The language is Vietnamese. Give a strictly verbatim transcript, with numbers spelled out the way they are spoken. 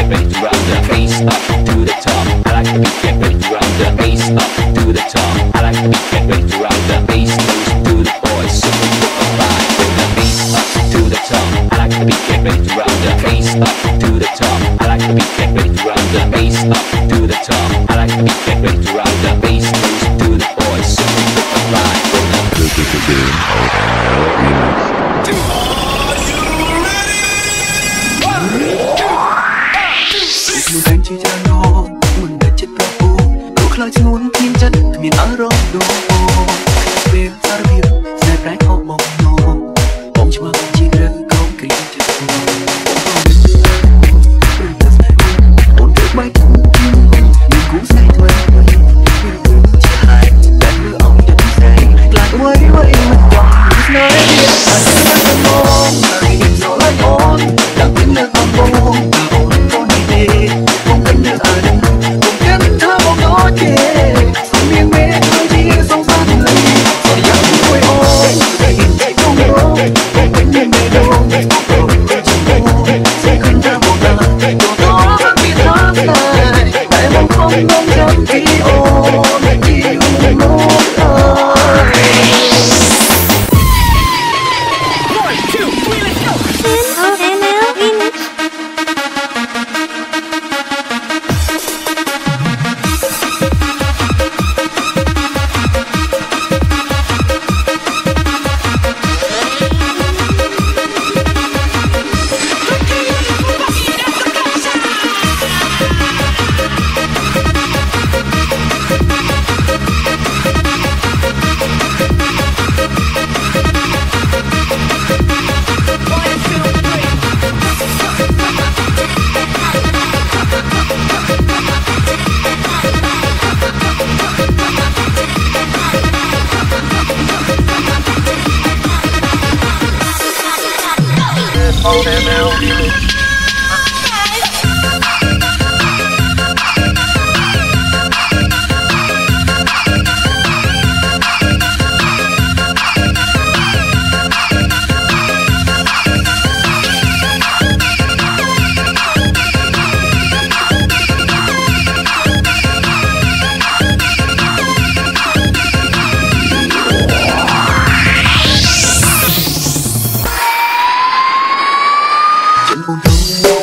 get ready to rock the bass up to the top. I like the beat, get ready to rock the bass up to the top. I like the beat, get ready to rock the bass goes to the boys, super duper fly. Bring the bass up to the top. I like the beat, get ready to rock the bass up to the top. I like the beat, get ready to rock the bass up to the top. I like the beat, get ready to rock the bass goes to the boys, super duper fly. Bring the This is the game of our remix. Một anh chỉ cha nó mình đã chết bao phố đôi khai chỉ muốn thiên chân miền á rong đồ bên xa biển sẽ trái họ mộng nó bóng chỉ mang chỉ gần không kỹ chân ổn được bay mình cũng say thôi chỉ hai đã đưa ông chân say lại quay quay mình còn nơi biết anh sẽ mong ngày rồi lại ổn đang quên nơi con phố không cần nữa ở đây không cần thơ một nói kể không miên mê thôi chỉ sống xa từng lấy rồi dạo vui ôi không đâu không cần đến nơi đâu rồi chỉ ngô sẽ không ra một đời đồ đó vẫn bị thoát lại tại mong không ngông trong khi ôm chỉ hùng một lời. Hãy subscribe